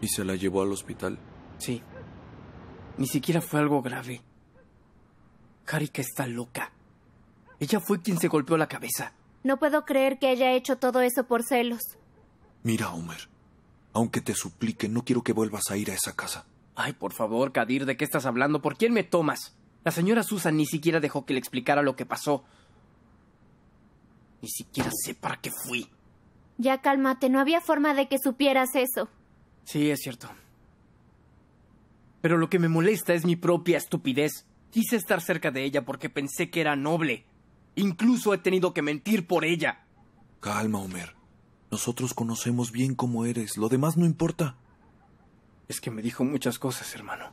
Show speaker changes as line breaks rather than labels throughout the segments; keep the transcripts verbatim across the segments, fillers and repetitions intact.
¿Y se la llevó al hospital?
Sí. Ni siquiera fue algo grave. Harika está loca. Ella fue quien se golpeó la cabeza.
No puedo creer que haya hecho todo eso por celos.
Mira, Homer. Aunque te suplique, no quiero que vuelvas a ir a esa casa.
Ay, por favor, Kadir, ¿de qué estás hablando? ¿Por quién me tomas? La señora Susan ni siquiera dejó que le explicara lo que pasó. Ni siquiera sé para qué fui.
Ya cálmate, no había forma de que supieras eso.
Sí, es cierto. Pero lo que me molesta es mi propia estupidez. Quise estar cerca de ella porque pensé que era noble. Incluso he tenido que mentir por ella.
Calma, Homer. Nosotros conocemos bien cómo eres. Lo demás no importa.
Es que me dijo muchas cosas, hermano.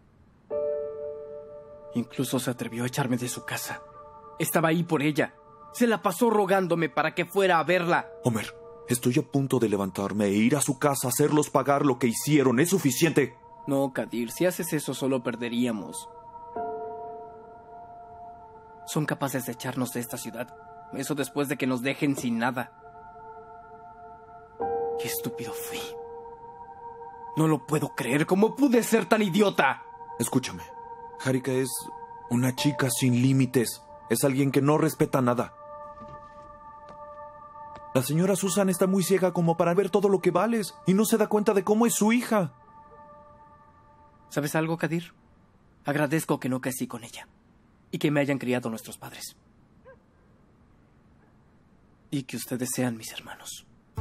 Incluso se atrevió a echarme de su casa. Estaba ahí por ella. Se la pasó rogándome para que fuera a verla.
Homer, estoy a punto de levantarme e ir a su casa, hacerlos pagar lo que hicieron. ¿Es suficiente?
No, Kadir, si haces eso solo perderíamos. Son capaces de echarnos de esta ciudad. Eso después de que nos dejen sin nada. Qué estúpido fui. No lo puedo creer. ¿Cómo pude ser tan idiota?
Escúchame. Harika es una chica sin límites. Es alguien que no respeta nada. La señora Susan está muy ciega como para ver todo lo que vales y no se da cuenta de cómo es su hija.
¿Sabes algo, Kadir? Agradezco que no crecí con ella y que me hayan criado nuestros padres. Y que ustedes sean mis hermanos.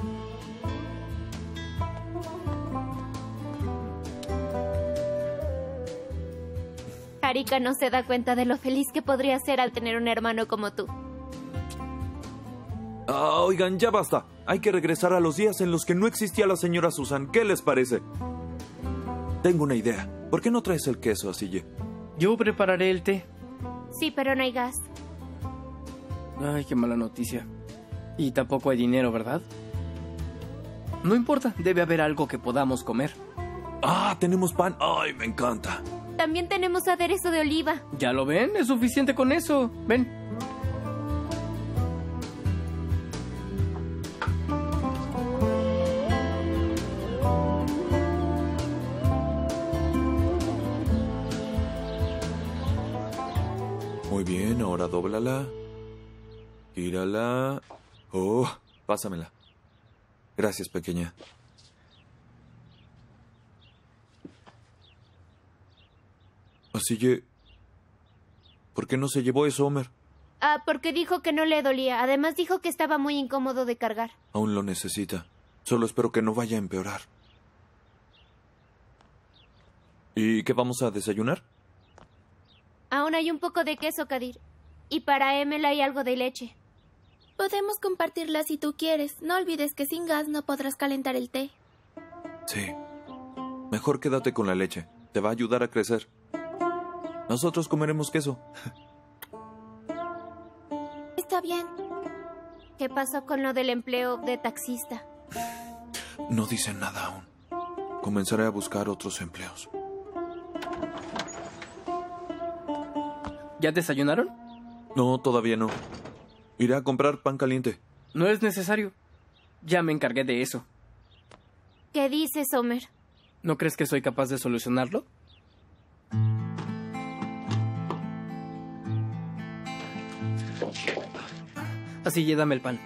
Harika no se da cuenta de lo feliz que podría ser al tener un hermano como tú.
Ah, oigan, ya basta. Hay que regresar a los días en los que no existía la señora Susan. ¿Qué les parece? Tengo una idea. ¿Por qué no traes el queso, Asille?
Yo prepararé el té.
Sí, pero no hay gas.
Ay, qué mala noticia. Y tampoco hay dinero, ¿verdad? No importa, debe haber algo que podamos comer.
Ah, tenemos pan. Ay, me encanta.
También tenemos aderezo de oliva.
¿Ya lo ven? Es suficiente con eso. Ven.
Muy bien, ahora dóblala. Gírala. Oh, pásamela. Gracias, pequeña. Así que... ¿Por qué no se llevó eso, Homer?
Ah, porque dijo que no le dolía. Además dijo que estaba muy incómodo de cargar.
Aún lo necesita. Solo espero que no vaya a empeorar. ¿Y qué vamos a desayunar?
Aún hay un poco de queso, Kadir. Y para Emel hay algo de leche.
Podemos compartirla si tú quieres. No olvides que sin gas no podrás calentar el té.
Sí. Mejor quédate con la leche. Te va a ayudar a crecer. Nosotros comeremos queso.
Está bien.
¿Qué pasó con lo del empleo de taxista?
No dicen nada aún. Comenzaré a buscar otros empleos.
¿Ya desayunaron?
No, todavía no. Iré a comprar pan caliente.
No es necesario. Ya me encargué de eso.
¿Qué dices, Homer?
¿No crees que soy capaz de solucionarlo? Así ya dame el pan.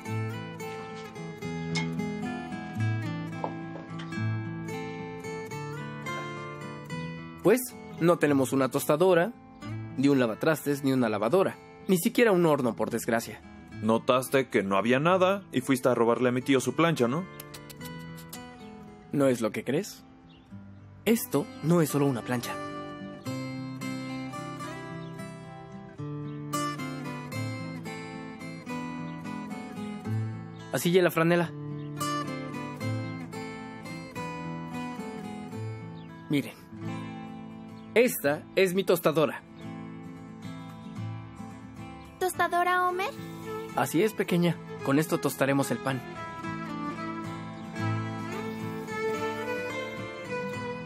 Pues, no tenemos una tostadora, ni un lavatrastes, ni una lavadora. Ni siquiera un horno, por desgracia.
Notaste que no había nada y fuiste a robarle a mi tío su plancha, ¿no?
¿No es lo que crees? Esto no es solo una plancha. Así ya la franela. Miren. Esta es mi tostadora.
¿Tostadora, Homer?
Así es, pequeña. Con esto tostaremos el pan.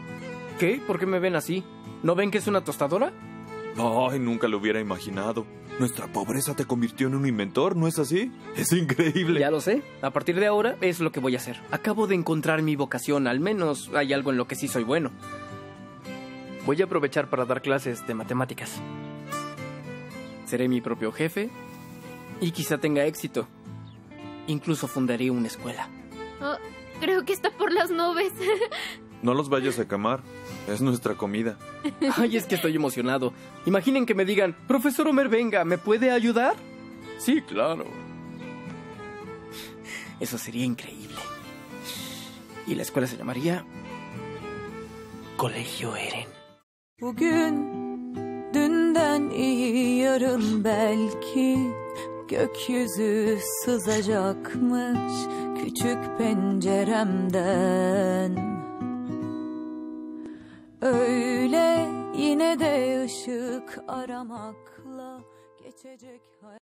¿Qué? ¿Por qué me ven así? ¿No ven que es una tostadora?
Ay, nunca lo hubiera imaginado. Nuestra pobreza te convirtió en un inventor, ¿no es así? Es increíble.
Ya lo sé. A partir de ahora es lo que voy a hacer. Acabo de encontrar mi vocación. Al menos hay algo en lo que sí soy bueno. Voy a aprovechar para dar clases de matemáticas. Seré mi propio jefe y quizá tenga éxito. Incluso fundaré una escuela.
Oh, creo que está por las nubes.
No los vayas a quemar. Es nuestra comida.
Ay, es que estoy emocionado. Imaginen que me digan, profesor Homer, venga, ¿me puede ayudar? Sí, claro. Eso sería increíble. Y la escuela se llamaría Colegio Eren.
Bugün dünden iyi yarın belki gökyüzü sızacakmış küçük penceremden. Öyle yine de ışık aramakla geçecek hayat.